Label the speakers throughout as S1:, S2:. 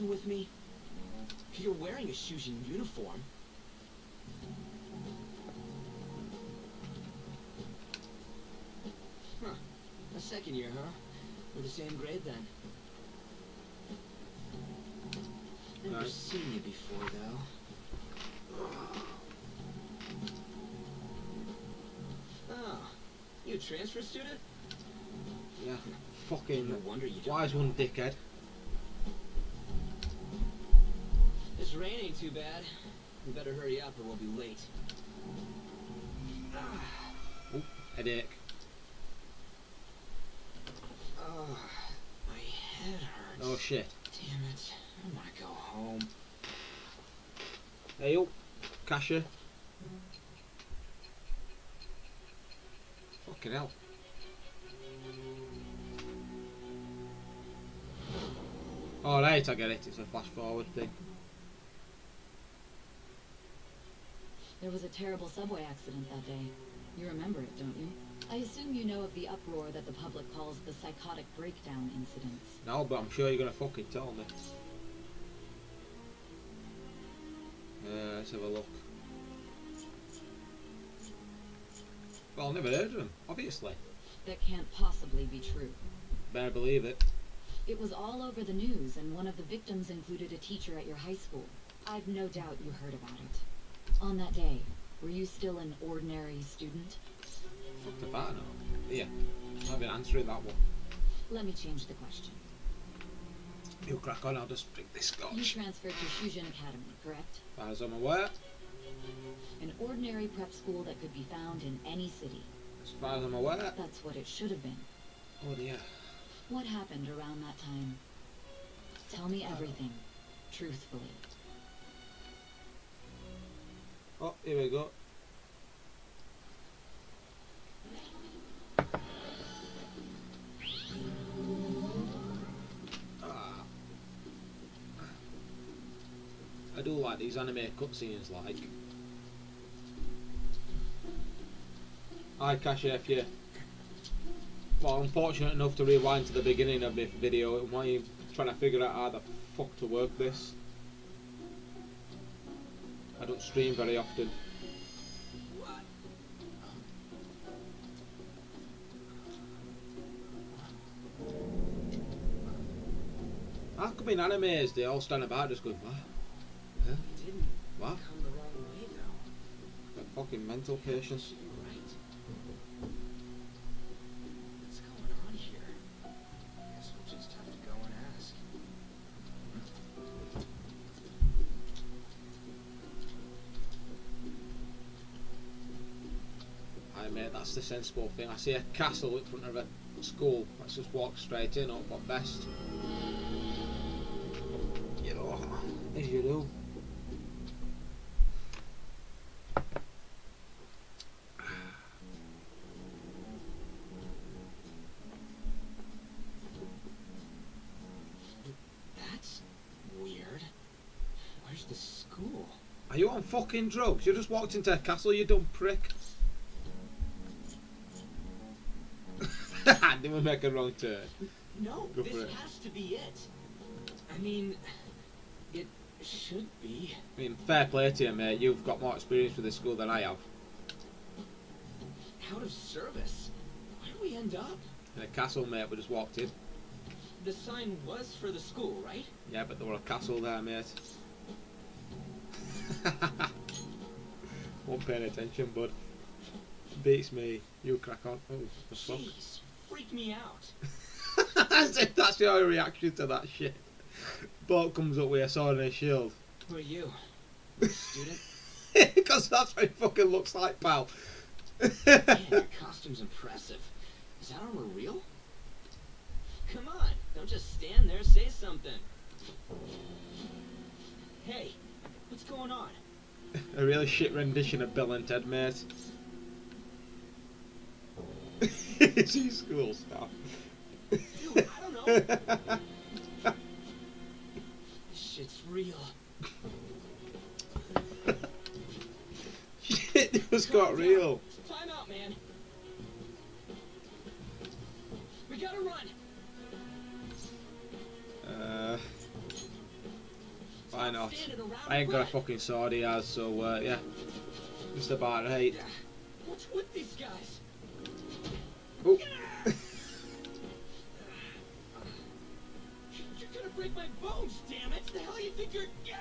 S1: messing with me? You're wearing a Shujin uniform. Huh. A second year, huh? We're the same grade then. Never seen you before, though. Oh, you a transfer student?
S2: Yeah. Fucking.
S1: No wonder you don't.
S2: Wise one, dickhead.
S1: This rain ain't too bad. We better hurry up or we'll be late.
S2: Oh, headache.
S1: Oh, my head hurts.
S2: Oh shit.
S1: Damn it. I want to go home.
S2: Hey yo, cashier. Fucking hell. Oh right, I get it. It's a flash forward thing.
S3: There was a terrible subway accident that day. You remember it, don't you? I assume you know of the uproar that the public calls the psychotic breakdown incidents.
S2: No, but I'm sure you're gonna fucking tell me. Let's have a look. Well, I've never heard of them, obviously.
S3: That can't possibly be true.
S2: Better believe it.
S3: It was all over the news, and one of the victims included a teacher at your high school. I've no doubt you heard about it. On that day, were you still an ordinary student?
S2: Fuck the bar now. Yeah, I've been answering that one.
S3: Let me change the question.
S2: You crack on, I'll just drink this scotch.
S3: You transferred to Shujin Academy, correct?
S2: As far as I'm aware.
S3: An ordinary prep school that could be found in any city.
S2: As far as I'm aware.
S3: That's what it should have been.
S2: Oh dear.
S3: What happened around that time? Tell me everything, truthfully.
S2: Oh, here we go. I do like these anime cutscenes, like. Hi, Cashier, if you well, unfortunate enough to rewind to the beginning of this video, and while you're trying to figure out how the fuck to work this. I don't stream very often. How come in animes they all stand about just going, what? Huh? What?
S1: Come the wrong way, though.
S2: Got fucking mental patients.
S1: You're right. What's going on here? Guess we'll just have to go and ask.
S2: Aye mate, that's the sensible thing. I see a castle in front of a school. Let's just walk straight in, hope for best. You know, as you do.
S1: That's weird. Where's the school?
S2: Are you on fucking drugs? You just walked into a castle, you dumb prick. Didn't we make a wrong turn?
S1: No,
S2: Go
S1: this
S2: for it.
S1: has to be it. I mean, it should be.
S2: I mean, fair play to you, mate. You've got more experience with this school than I have.
S1: Out of service. Where do we end up?
S2: In a castle, mate. We just walked in.
S1: The sign was for the school, right?
S2: Yeah, but there were a castle there, mate. Won't paying attention, bud. Beats me. You crack on. Oh, the fuck.
S1: Jeez, freak me out.
S2: That's your reaction to that shit. Boat comes up with a sword and a shield.
S1: Who are you? Student?
S2: Because that's what it fucking looks like, pal.
S1: Man, your costume's impressive. Is that armor real? Come on, don't just stand there, say something. Hey, what's going on?
S2: A really shit rendition of Bill and Ted, mate. It's school stuff.
S1: Dude, I don't know. This shit's real.
S2: Shit just got real.
S1: Time out, man. We gotta run.
S2: I ain't got a
S1: with?
S2: fucking sword he has, so yeah. Just about right.
S1: Yeah. What's with these guys?
S2: Oh.
S1: You're gonna break my bones, damn it! The hell you think you're? Yeah.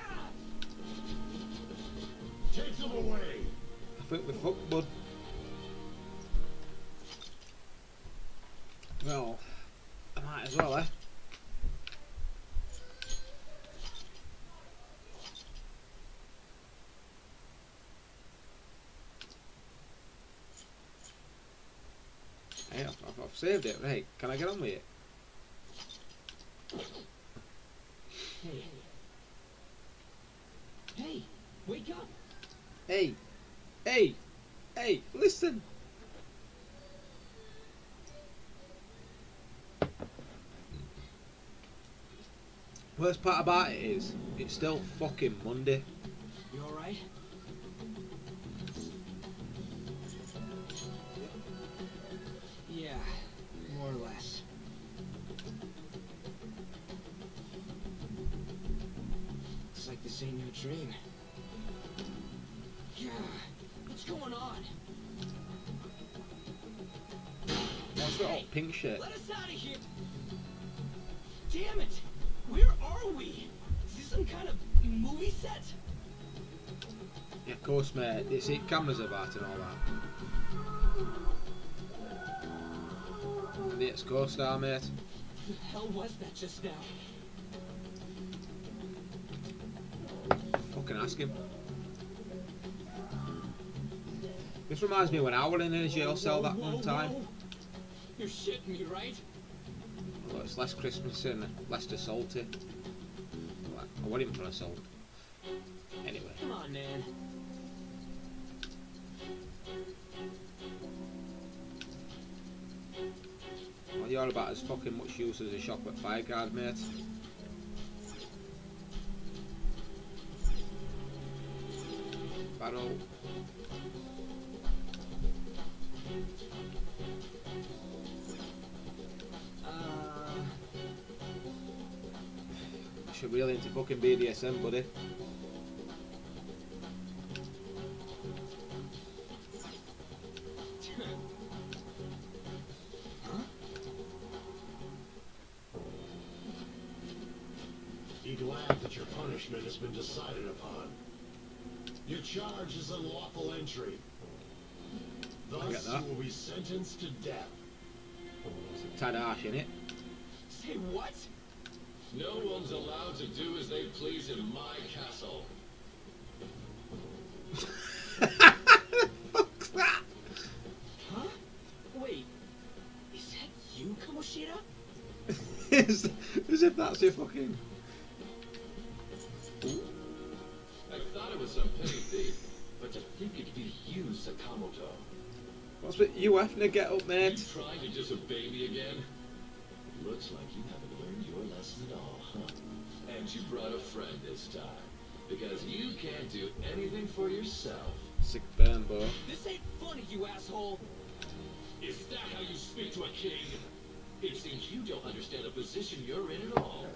S4: Take them away.
S2: I think we're fucked, bud. Well, I might as well, eh? Hey, I've saved it. Right, can I get on with it?
S1: Hey. Hey, wake up!
S2: Hey! Hey! Hey! Listen! Worst part about it is, it's still fucking Monday.
S1: You alright? Yeah, more or less. Looks like this ain't no dream. Yeah, what's going on?
S2: What's that old pink shit?
S1: Let us out of here! Damn it! Where are we? Is this some kind of movie set?
S2: Yeah, of course, mate. You see cameras about and all that. And it's co-star, mate.
S1: Who the hell was that just now?
S2: Fucking ask him. This reminds me when I was in a jail cell that one time.
S1: Whoa. You're shitting me, right?
S2: Although it's less Christmas and less salty. Well, I want him for assault. Anyway.
S1: Come on, man.
S2: Well, you're about as fucking much use as a chocolate fire guard, mate. Barrel. You're really into fucking BDSM, buddy.
S4: Be glad that your punishment has been decided upon. Your charge is unlawful entry. Thus, you will be sentenced to death.
S2: It's a tad harsh, innit?
S1: Say what?
S4: No one's allowed to do as they please in my castle.
S2: Fuck's that?
S1: Huh? Wait. Is that you, Kamoshida?
S2: As if that's your fucking...
S4: I thought it was some petty thief, but to think it'd be you, Sakamoto.
S2: What's with you having to get up,
S4: You
S2: mate?
S4: trying to disobey me again? Looks like you haven't learned your lesson at all, huh? And you brought a friend this time, because you can't do anything for yourself.
S2: Sick burn, bro.
S1: This ain't funny, you asshole.
S4: Is that how you speak to a king? It seems you don't understand the position you're in at all.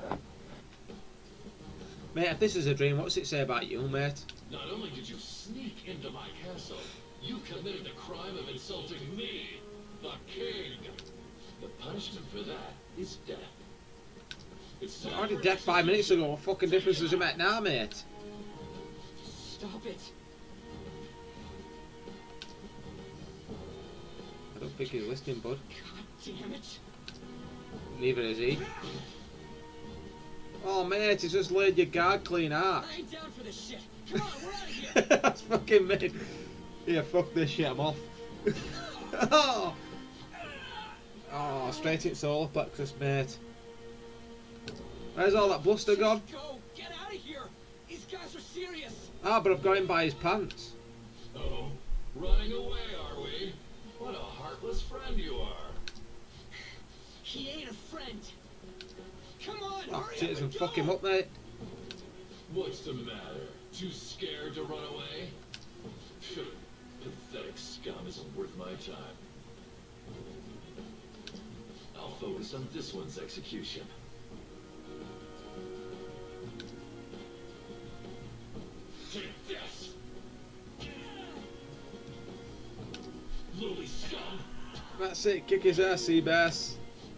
S2: Mate, if this is a dream, what's it say about you, mate?
S4: Not only did you sneak into my castle, you committed the crime of insulting me, the king. The punishment for that is death. It's
S2: You're already dead 5 minutes ago. What fucking difference does it make now, mate?
S1: Stop it.
S2: I don't think he's listening, bud.
S1: God damn it.
S2: Neither is he. Oh, mate, he's just laid your guard clean out.
S1: I ain't down for this shit. Come on, we're out of here.
S2: That's fucking me. Yeah, fuck this shit, I'm off. Oh. Oh, straight in solar plexus, mate. Where's all that bluster gone?
S1: Just go. Get out of here. These guys are serious.
S2: Ah, but I've got him by his pants.
S4: Oh, running away, are we? What a heartless friend you are.
S1: He ain't a friend. Come on,
S2: Oh,
S1: hurry
S2: cheers
S1: up
S2: and
S1: and
S2: fuck him
S1: go.
S2: up, mate.
S4: What's the matter? Too scared to run away? Phew, pathetic scum isn't worth my time. I'll focus on this one's execution.
S2: That's it, kick his ass, Seabass.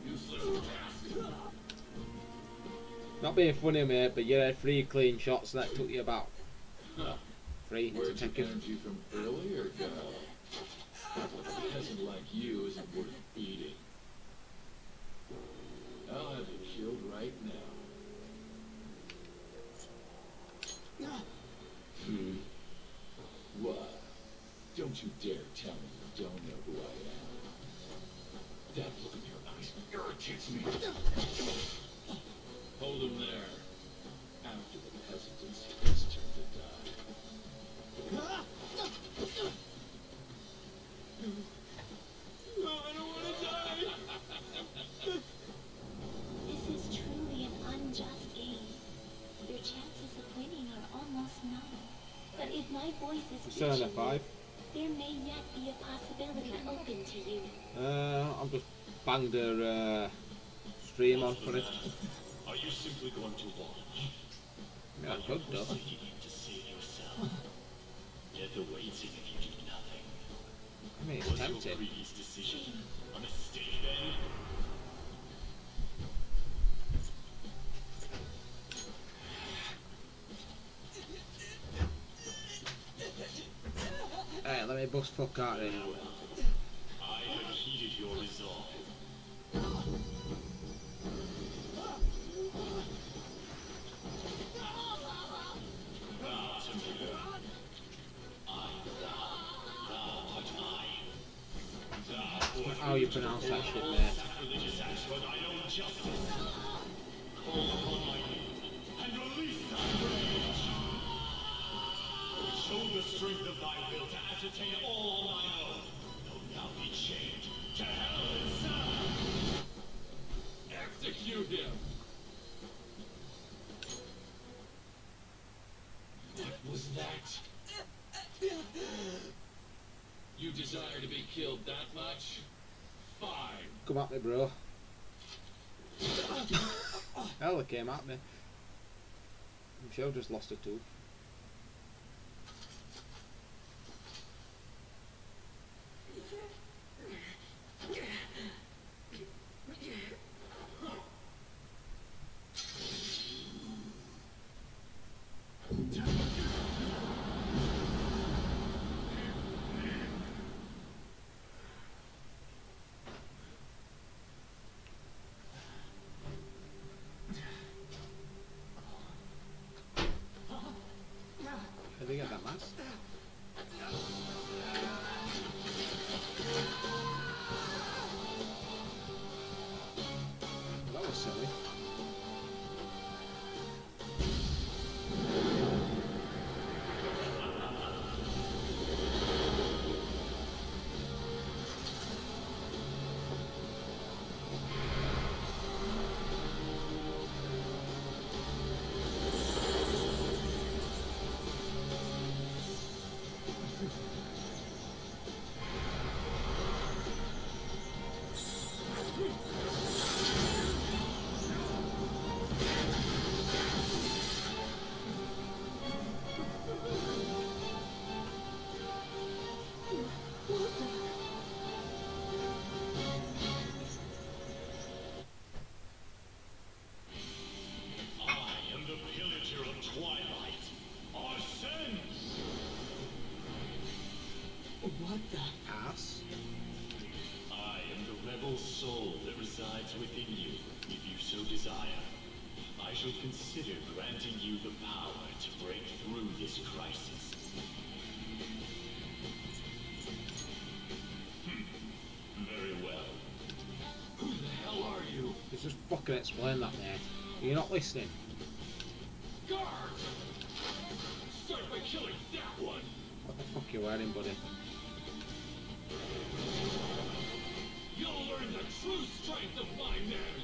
S2: Not being funny, mate, but you had 3 clean shots that took you about 3 to
S4: Where'd you
S2: take it.
S4: energy from early or go? A peasant like you isn't worth beating. I'll have you killed right now. What? Don't you dare tell me you don't know who I am. That look in your eyes irritates me. Hold him there. After the peasant, it's his turn to die. No, I don't want to die.
S5: This is truly an unjust game. Your chances of winning are almost none. But if my voice is
S2: Still
S5: reaching
S2: under 5.
S5: you, there may yet be a possibility open to you.
S2: I've just banged her stream on for it.
S4: Are you simply going to watch?
S2: Yeah, I could though.
S4: You need to save yourself. Death awaits if you do nothing.
S2: I mean, it's
S4: Was your
S2: tempting.
S4: previous decision a mistake then?
S2: Hey, let me bust fuck out of here.
S4: I have heeded your resolve. Bow to me. I bow. Thou art mine. Thou
S2: How you pronounce that shit, mate?
S4: sacrilegious acts for thy own justice. Call upon my name and release thy rage. Show the strength of thy will to ascertain all on thine own. Though now be chained to hell itself. Execute him. What was that? You desire to be killed that much? Fine.
S2: Come at me, bro. Hell, they came at me. I'm sure I just lost a tooth. Did they get that mask? That was silly.
S4: I am the pillager of Twilight. Arsene!
S1: What the?
S2: Ass.
S4: I am the rebel soul that resides within you, if you so desire. I shall consider granting you the power to break through this crisis. Very well. Who the hell are you?
S2: Just fucking explain that, mate. You're not listening.
S4: Guards! Start by killing that one!
S2: What the fuck you wearing, buddy?
S4: You'll learn the true strength of my men!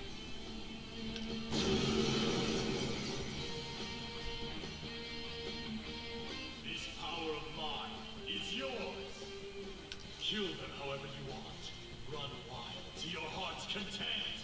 S4: This power of mine is yours! Kill them however you want. Run wild to your heart's content!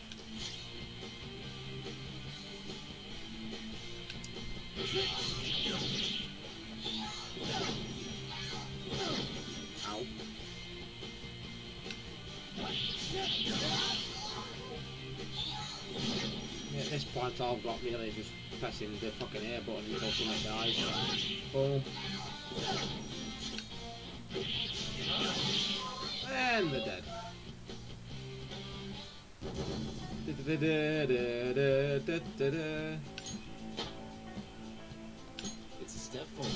S2: Yeah, at this point all I've got really is just pressing the fucking air button until someone dies. Boom. And they're dead.
S1: It's a step forward.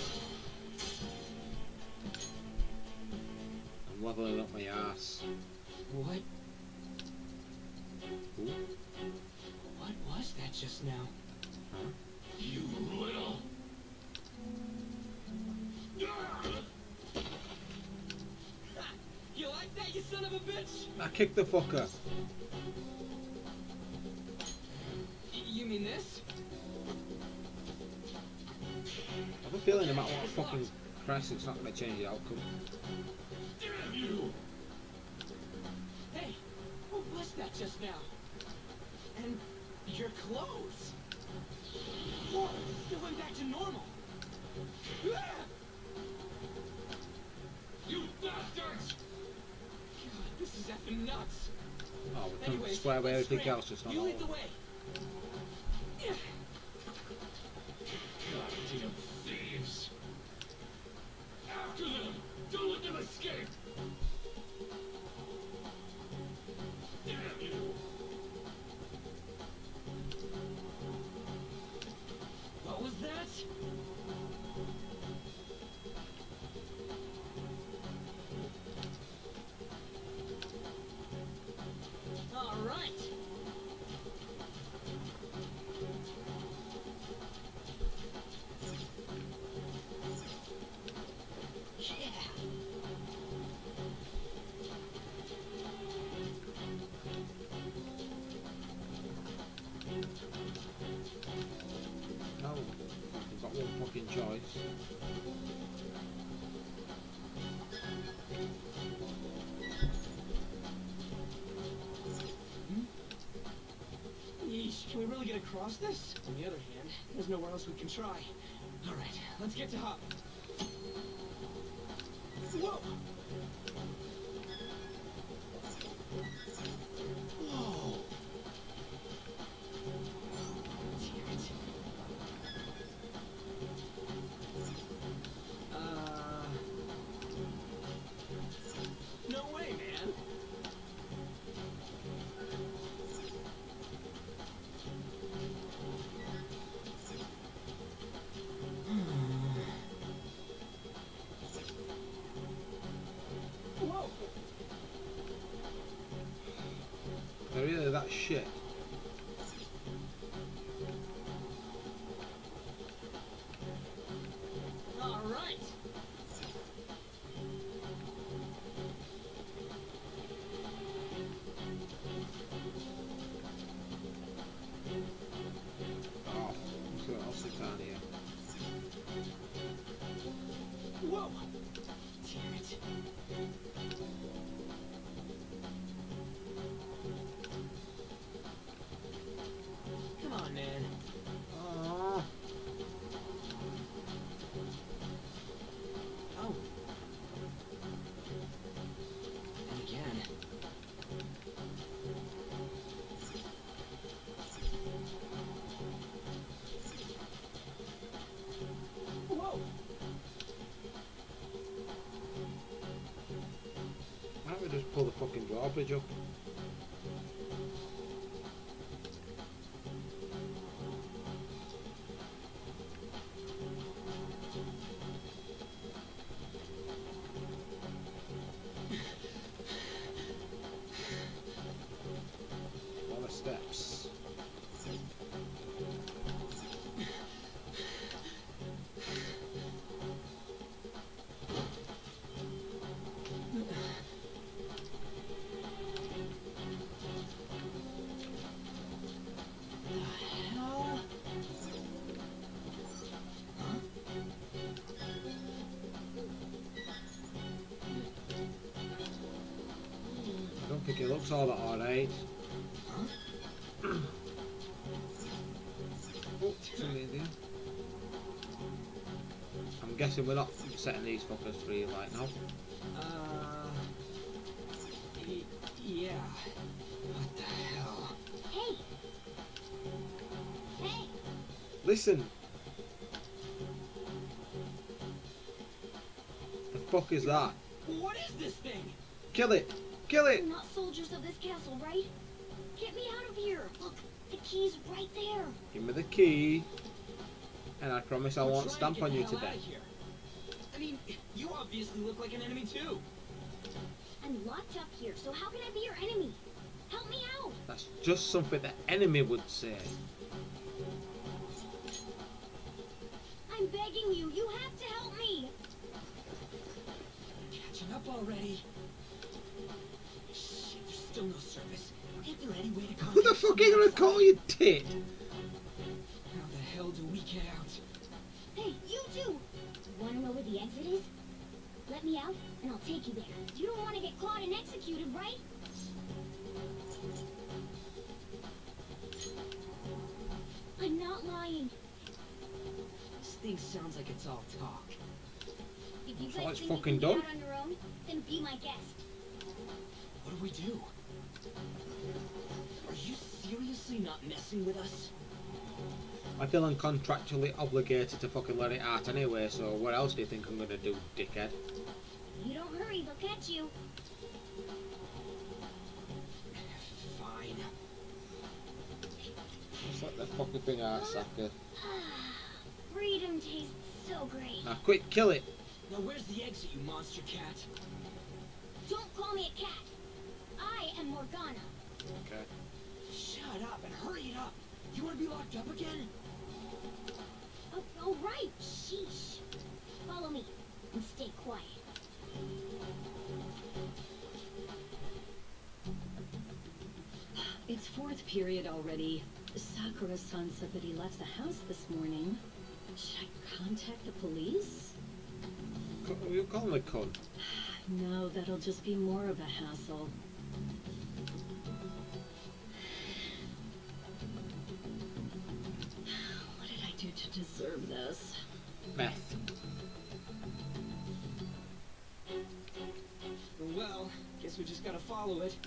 S2: I'm leveling up my ass.
S1: What?
S2: Ooh.
S1: What was that just now?
S2: Huh?
S4: You little.
S1: Ha! You like that, you son of a bitch?
S2: I kicked the fucker.
S1: You mean this?
S2: I have a feeling no matter what fucking press, it's not going to change the outcome.
S4: Damn you!
S1: Hey, what was that just now? And your clothes. Whoa, you went back to normal. Ah!
S4: You bastards!
S1: God, this is effing nuts.
S2: Oh, we can
S1: Anyways,
S2: swear away
S1: let's
S2: everything
S1: scram.
S2: else, just not
S1: You
S2: all
S1: lead
S2: of
S1: the
S2: it.
S1: way. Yeah.
S4: Goddamn thieves! After them! Don't let them escape! Damn you!
S1: What was that? All right. Yeah.
S2: No, we've got one fucking choice.
S1: Yeesh, can we really get across this? On the other hand, there's nowhere else we can try. All right, let's get to Hop. Whoa! Whoa! Damn it. No way, man. Whoa!
S2: They're really that shit.
S1: All right.
S2: Oh, let's see what else we can here.
S1: Whoa! Damn it. Come on, man.
S2: Oh,
S1: Oh. And again. Whoa!
S2: why don't we just pull the fucking drawbridge up? All the steps.
S1: Hell? Huh?
S2: I don't think it looks all that alright.
S1: Huh?
S2: Oh, something in here. I'm guessing we're not setting these fuckers free right now.
S1: Yeah. What the hell?
S5: Hey! Hey!
S2: Listen. The fuck is that?
S1: What is this thing?
S2: Kill it! Kill it!
S5: You're not soldiers of this castle, right? Get me out of here! Look, the key's right there!
S2: Give me the key. And I promise I
S1: We're
S2: won't
S1: trying
S2: stamp
S1: to get
S2: on
S1: the
S2: you
S1: hell
S2: today.
S1: outta here. I mean, you obviously look like an enemy too.
S5: I'm locked up here, so how can I be your enemy? Help me out!
S2: That's just something the enemy would say.
S5: I'm begging you, you have to help me!
S1: Catching up already. Shit, there's still no service. Ain't there any way to contact
S2: Who the fuck are you gonna call, you tit?
S1: How the hell do we get out?
S5: Hey, you too! Wanna know where the exit is? Let me out, and I'll take you there. You don't want to get caught and executed, right? I'm not lying.
S1: This thing sounds like it's all talk.
S5: If you
S2: So
S5: guys
S2: it's
S5: think you
S2: fucking
S5: can get
S2: done?
S5: out on your own, then be my guest.
S1: What do we do? Are you seriously not messing with us?
S2: I feel I'm contractually obligated to fucking let it out anyway, so what else do you think I'm gonna do, dickhead?
S5: You don't hurry, they'll catch you.
S1: Fine.
S2: Just let the fucking thing out, sucker.
S5: Freedom tastes so great.
S2: Now quick, kill it!
S1: Now where's the exit, you monster cat?
S5: Don't call me a cat. I am Morgana.
S2: Okay.
S1: Shut up and hurry it up. You want to be locked up again?
S5: Oh, right. Sheesh. Follow me and stay quiet.
S3: It's fourth period already. Sakura-san said that he left the house this morning. Should I contact the police?
S2: You call him a cunt.
S3: No, that'll just be more of a hassle. What did I do to deserve this?
S2: Meth.
S1: Well, guess we just gotta follow it.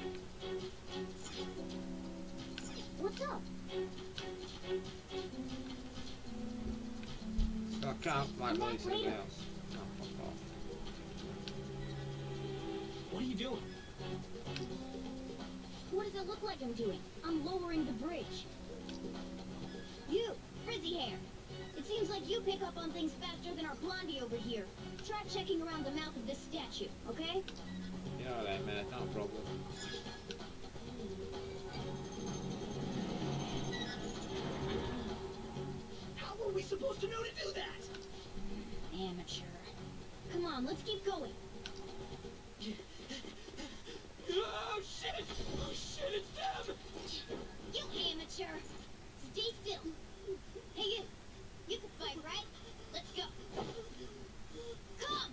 S5: What's up?
S2: So I can't like
S5: Come back
S2: release anything
S5: later.
S2: else. Oh, fuck off.
S1: What are you doing?
S5: What does it look like I'm doing? I'm lowering the bridge. You, frizzy hair. It seems like you pick up on things faster than our blondie over here. Try checking around the mouth of this statue, okay?
S2: Yeah, alright, man, no problem.
S1: How were we supposed to know to do that?
S5: Amateur. Come on, let's keep going.
S1: Oh shit! Oh shit, it's them!
S5: You amateur. Stay still. Hey, you. You can fight, right? Let's go. Come!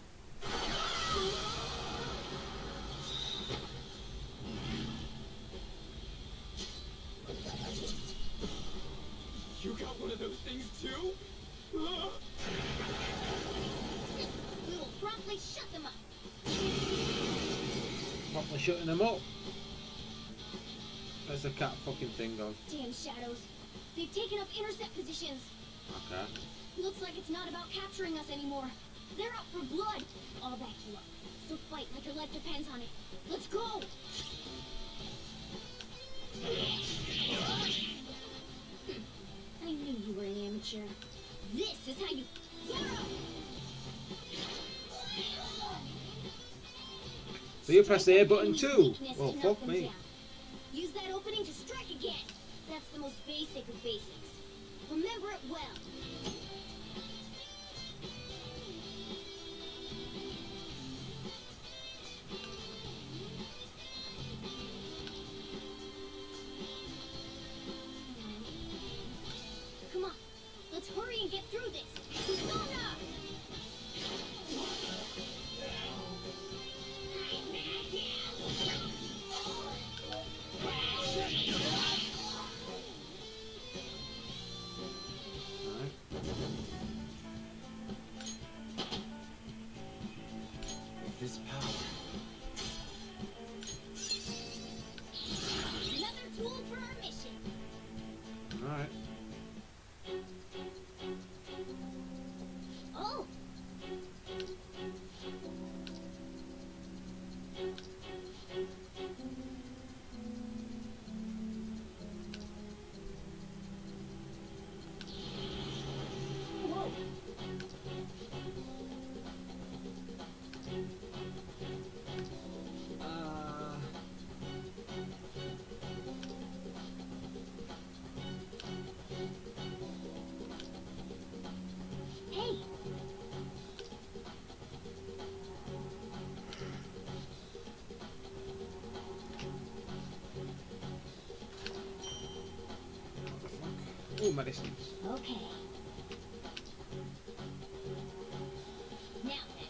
S1: You got one of those things too?
S5: We will promptly shut them up.
S2: Properly shutting them up. Where's the cat fucking thing gone?
S5: Damn shadows. They've taken up intercept positions.
S2: Okay.
S5: Looks like it's not about capturing us anymore. They're out for blood. I'll back you up. So fight like your life depends on it. Let's go! I knew you were an amateur. This is how you...
S2: So you press the A button
S5: Strike
S2: too?
S5: enemy's weakness
S2: Well,
S5: to knock
S2: fuck
S5: them
S2: me.
S5: down. Use that opening to strike again. That's the most basic of basics. Remember it well. Come on, let's hurry and get through this. Persona!
S2: Alright. Ooh, medicines.
S5: Okay. Now then.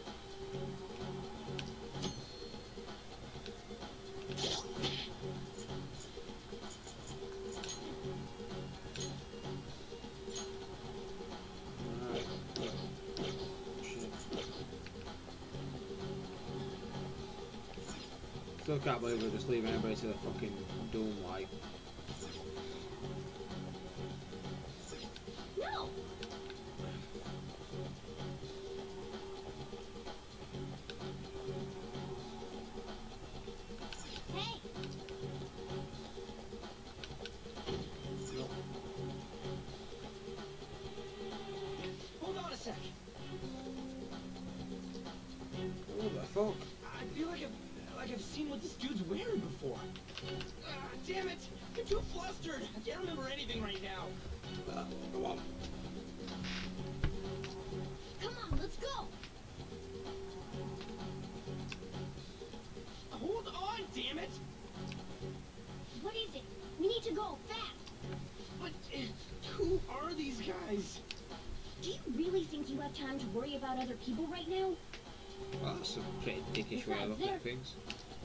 S2: Alright. Shit. Still can't believe we're just leaving everybody to the fucking doom light.
S5: No! Hey!
S1: Hold on a sec.
S2: What the fuck?
S1: I feel like I've seen what this dude's wearing before. Damn it! I'm too flustered. I can't remember anything right now.
S2: Come on.
S5: Come on, let's go!
S1: Hold on, damn it!
S5: What is it? We need to go, fast!
S1: But who are these guys?
S5: Do you really think you have time to worry about other people right now?
S2: Well, that's a pretty dickish way of looking at things.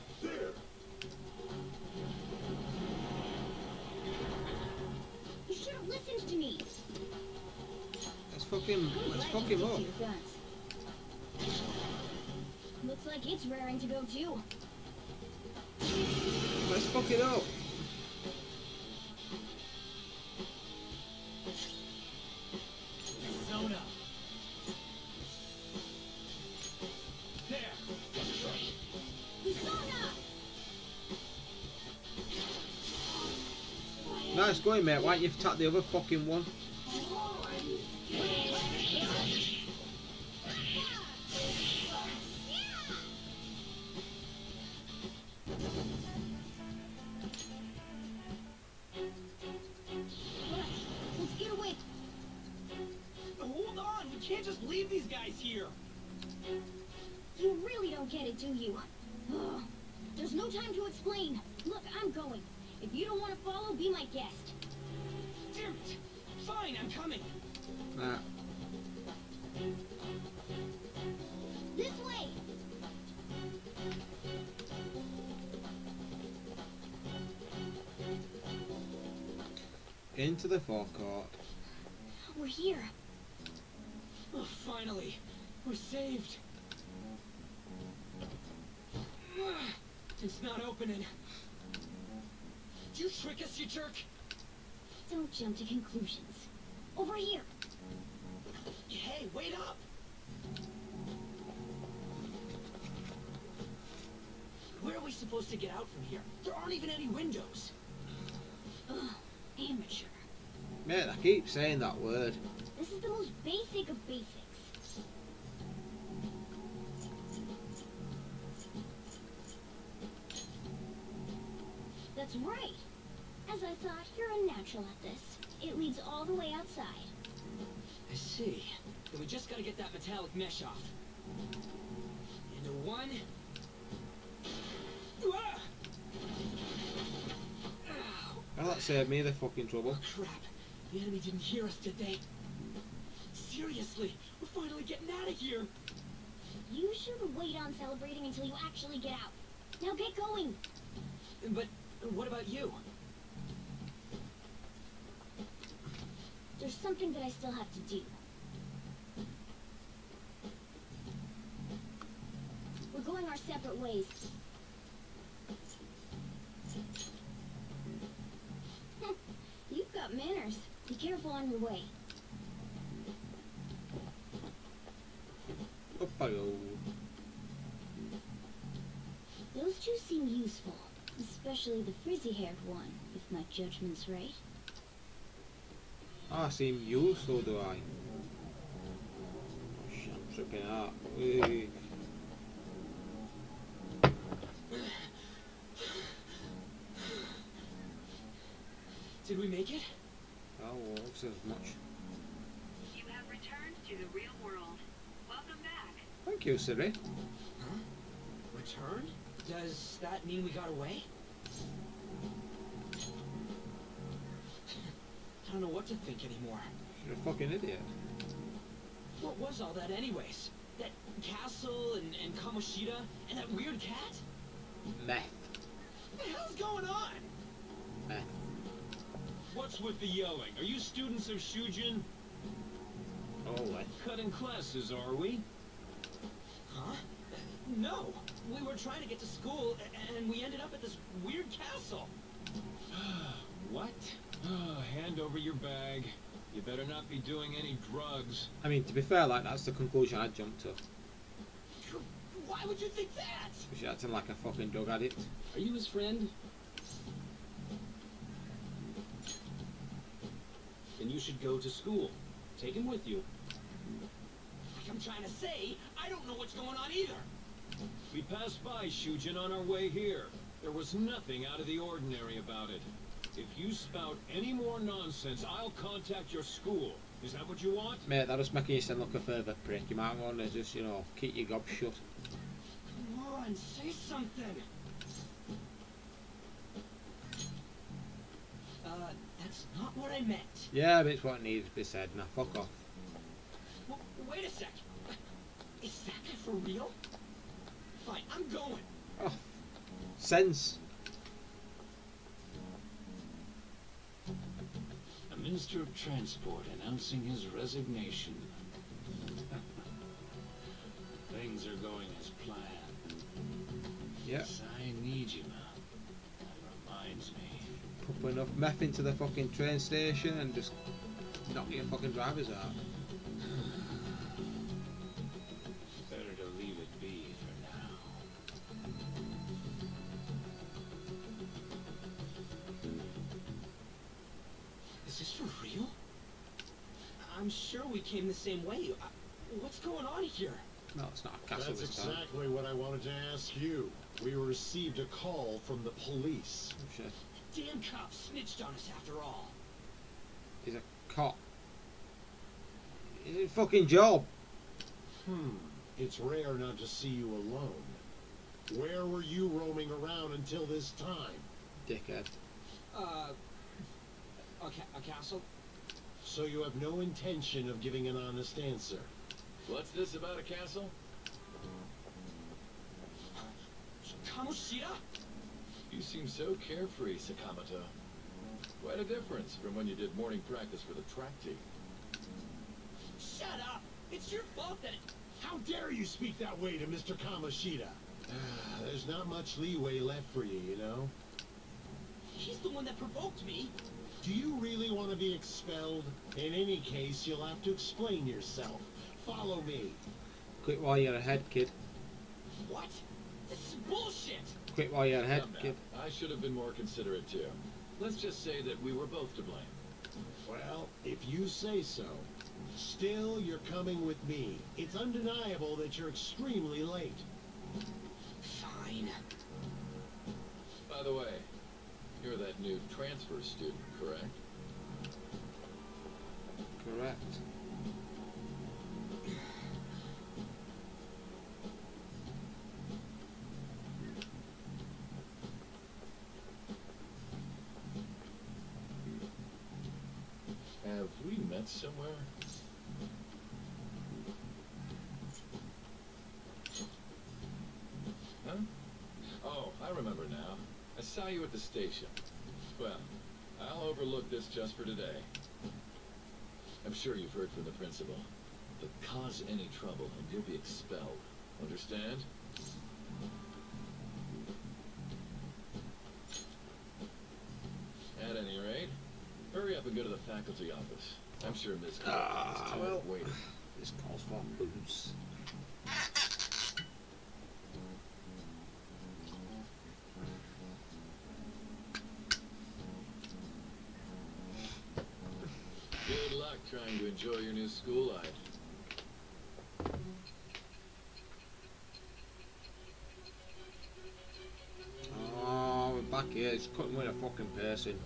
S5: You should have listened to me!
S2: Let's fuck him up.
S5: Looks like it's raring to go too.
S2: Let's fuck it up.
S1: Zone up. There.
S5: Persona!
S2: Nice going, mate. Why don't you attack the other fucking one?
S5: Let's get away.
S1: Hold on, we can't just leave these guys here.
S5: You really don't get it, do you? Ugh. There's no time to explain. Look, I'm going. If you don't want to follow, be my guest.
S1: Damn it. Fine, I'm coming.
S2: Nah.
S5: This way!
S2: Into the forecourt.
S5: We're here.
S1: Oh, finally. We're saved. It's not opening. Did you trick us, you jerk?
S5: Don't jump to conclusions. Over here.
S1: Hey, wait up! Where are we supposed to get out from here? There aren't even any windows.
S5: Ugh, amateur.
S2: Mate, I keep saying that word.
S5: This is the most basic of basics. That's right. As I thought, you're a natural at this. It leads all the way outside.
S1: I see. Then we just gotta get that metallic mesh off. Into one. Ah! Ow.
S2: Well, that saved me the fucking trouble.
S1: Oh, crap. The enemy didn't hear us, did they? Seriously, we're finally getting out of here.
S5: You should wait on celebrating until you actually get out. Now get going.
S1: But what about you?
S5: There's something that I still have to do. We're going our separate ways. You've got manners. Be careful on your way.
S2: Up I go.
S5: Those two seem useful, especially the frizzy-haired one, if my judgment's right.
S2: I seem useful, do I? Oh, shit, I'm tripping out. Whee.
S1: Did we make it?
S2: Oh, well, looks as much.
S6: You have returned to the real world. Welcome back.
S2: Thank you, Siri.
S1: Huh? Return? Does that mean we got away? I don't know what to think anymore.
S2: You're a fucking idiot.
S1: What was all that anyways? That castle and Kamoshida and that weird cat?
S2: Meth.
S1: What the hell's going on?
S2: Meth.
S4: What's with the yelling? Are you students of Shujin?
S2: Oh, what?
S4: Cutting classes, are we?
S1: Huh? No. We were trying to get to school and we ended up at this weird castle.
S4: What? Hand over your bag. You better not be doing any drugs.
S2: I mean, to be fair, like, that's the conclusion I jumped to.
S1: Why would you think that?
S2: She's acting like a fucking drug addict.
S1: Are you his friend? Then you should go to school. Take him with you. Like I'm trying to say, I don't know what's going on either.
S4: We passed by Shujin on our way here. There was nothing out of the ordinary about it. If you spout any more nonsense, I'll contact your school. Is that what you want?
S2: Mate, that was making you sound like a further prick. You might want to just, you know, keep your gob shut.
S1: Come on, say something. That's not what I meant.
S2: Yeah, but it's what needs to be said. Now, fuck off.
S1: Well, wait a sec. Is that guy for real? Fine, I'm going.
S2: Oh, sense.
S4: A Minister of Transport announcing his resignation. Things are going as planned.
S2: Yeah.
S4: Yes, I need you now. That reminds me.
S2: Put enough meth into the fucking train station and just knock your fucking drivers out.
S4: Better to leave it be for now.
S1: Is this for real? I'm sure we came the same way. What's going on here?
S2: No, it's not a castle
S7: That's
S2: this time.
S7: exactly what I wanted to ask you. We received a call from the police.
S2: Oh, shit.
S1: Damn cop snitched on us after all.
S2: He's a cop. It's his fucking job.
S7: It's rare not to see you alone. Where were you roaming around until this time?
S2: Dickhead.
S1: Okay, a castle?
S7: So you have no intention of giving an honest answer?
S4: What's this about a castle?
S1: Kamoshida?
S4: You seem so carefree, Sakamoto. Quite a difference from when you did morning practice for the track team.
S1: Shut up! It's your fault that
S7: How dare you speak that way to Mr. Kamoshida? There's not much leeway left for you, you know?
S1: he's the one that provoked me.
S7: Do you really want to be expelled? In any case, you'll have to explain yourself. Follow me.
S2: Quit while you're ahead, kid.
S1: What? This is bullshit!
S2: Quit while you're ahead,
S4: Come now.
S2: kid.
S4: I should have been more considerate too. Let's just say that we were both to blame.
S7: Well, if you say so. Still, you're coming with me. It's undeniable that you're extremely late.
S1: Fine.
S4: By the way, you're that new transfer student, correct?
S2: Correct.
S4: Have we met somewhere? Huh? Oh, I remember now. I saw you at the station. Well, I'll overlook this just for today. I'm sure you've heard from the principal. But cause any trouble and you'll be expelled. Understand? At any rate, hurry up and go to the faculty office. I'm sure Ms. Clark is tired of waiting.
S2: This calls for booze.
S4: Good luck trying to enjoy your new school life.
S2: Oh, we're back here. It's cutting with a fucking person.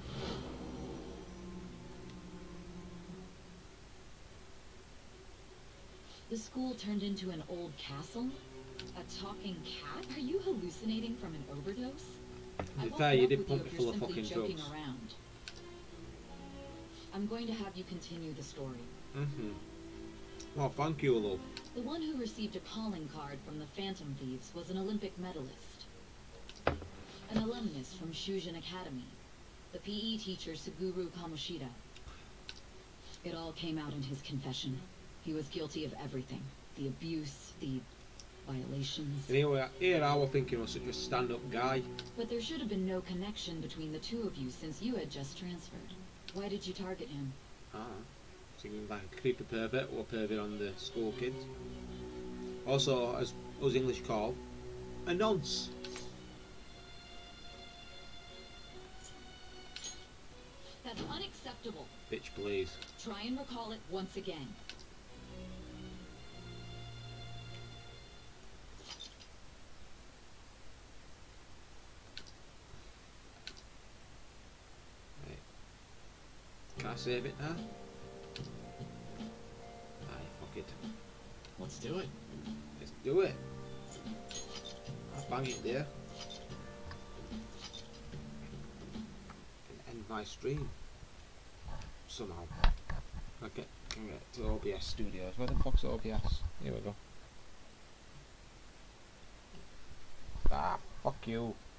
S3: The school turned into an old castle? A talking cat? Are you hallucinating from an overdose?
S2: To be
S3: I
S2: fair, you
S3: won't
S2: did
S3: with
S2: pump
S3: if
S2: me
S3: you're
S2: full of
S3: simply
S2: fucking
S3: joking
S2: drugs.
S3: around. I'm going to have you continue the story.
S2: Well, thank you, love.
S3: The one who received a calling card from the Phantom Thieves was an Olympic medalist. An alumnus from Shujin Academy. The PE teacher Suguru Kamoshida. It all came out in his confession. He was guilty of everything. The abuse, the violations.
S2: Anyway, here I was thinking he was such a stand-up guy.
S3: But there should have been no connection between the two of you since you had just transferred. Why did you target him?
S2: Seems like a creepy pervert or pervert on the school kids. Also, as us English call, a nonce.
S3: That's unacceptable.
S2: Bitch, please.
S3: Try and recall it once again.
S2: Right. Can I save it now? Aye, fuck it.
S4: Let's do it.
S2: Let's do it. I'll bang it there. And end my stream. Somehow. I can get to OBS Studios. Where the fuck's OBS? Here we go. Ah, fuck you.